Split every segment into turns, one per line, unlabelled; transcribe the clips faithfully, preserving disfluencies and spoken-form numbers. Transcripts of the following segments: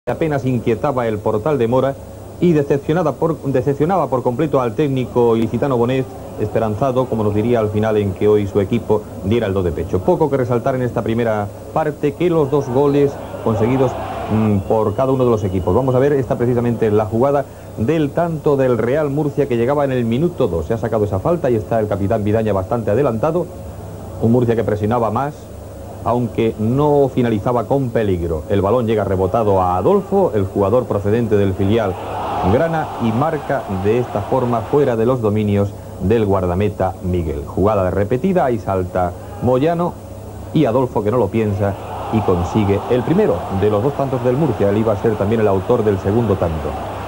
Apenas inquietaba el portal de Mora y decepcionada por, decepcionaba por completo al técnico ilicitano Bonet, esperanzado, como nos diría al final, en que hoy su equipo diera el do de pecho. Poco que resaltar en esta primera parte, que los dos goles conseguidos mmm, por cada uno de los equipos. Vamos a ver, esta precisamente la jugada del tanto del Real Murcia, que llegaba en el minuto dos. Se ha sacado esa falta y está el capitán Vidaña bastante adelantado. Un Murcia que presionaba más, aunque no finalizaba con peligro. El balón llega rebotado a Adolfo, el jugador procedente del filial Grana, y marca de esta forma fuera de los dominios del guardameta Miguel. Jugada de repetida, ahí salta Moyano y Adolfo, que no lo piensa, y consigue el primero de los dos tantos del Murcia. Él iba a ser también el autor del segundo tanto.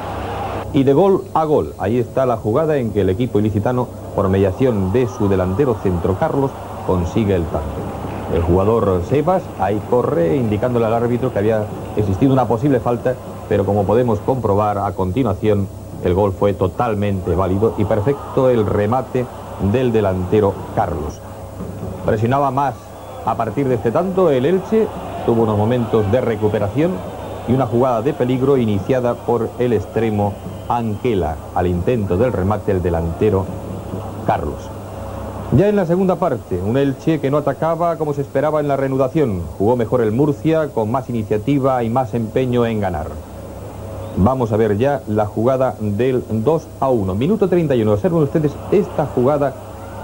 Y de gol a gol, ahí está la jugada en que el equipo ilicitano, por mediación de su delantero centro Carlos, consigue el tanto. El jugador Sebas ahí corre, indicándole al árbitro que había existido una posible falta, pero como podemos comprobar a continuación, el gol fue totalmente válido y perfecto el remate del delantero Carlos. Presionaba más a partir de este tanto el Elche, tuvo unos momentos de recuperación y una jugada de peligro iniciada por el extremo Anquela, al intento del remate el delantero Carlos. Ya en la segunda parte, un Elche que no atacaba como se esperaba en la reanudación. Jugó mejor el Murcia, con más iniciativa y más empeño en ganar. Vamos a ver ya la jugada del dos a uno. Minuto treinta y uno. Observen ustedes esta jugada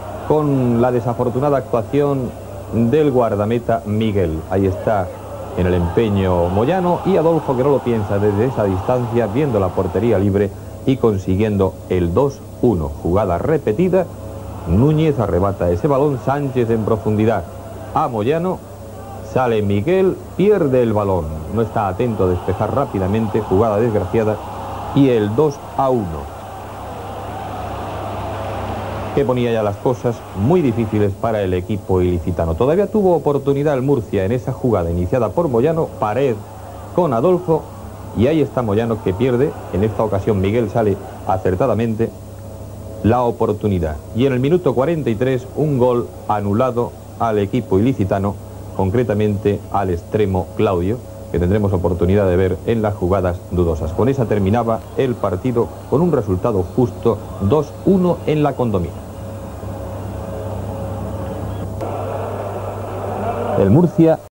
con la desafortunada actuación del guardameta Miguel. Ahí está en el empeño Moyano y Adolfo, que no lo piensa desde esa distancia, viendo la portería libre y consiguiendo el dos uno. Jugada repetida. Núñez arrebata ese balón, Sánchez en profundidad a Moyano, sale Miguel, pierde el balón, no está atento a despejar rápidamente, jugada desgraciada, y el dos a uno, que ponía ya las cosas muy difíciles para el equipo ilicitano. Todavía tuvo oportunidad el Murcia en esa jugada iniciada por Moyano, pared con Adolfo, y ahí está Moyano, que pierde. En esta ocasión Miguel sale acertadamente la oportunidad. Y en el minuto cuarenta y tres, un gol anulado al equipo ilicitano, concretamente al extremo Claudio, que tendremos oportunidad de ver en las jugadas dudosas. Con esa terminaba el partido con un resultado justo, dos uno en la Condomina. El Murcia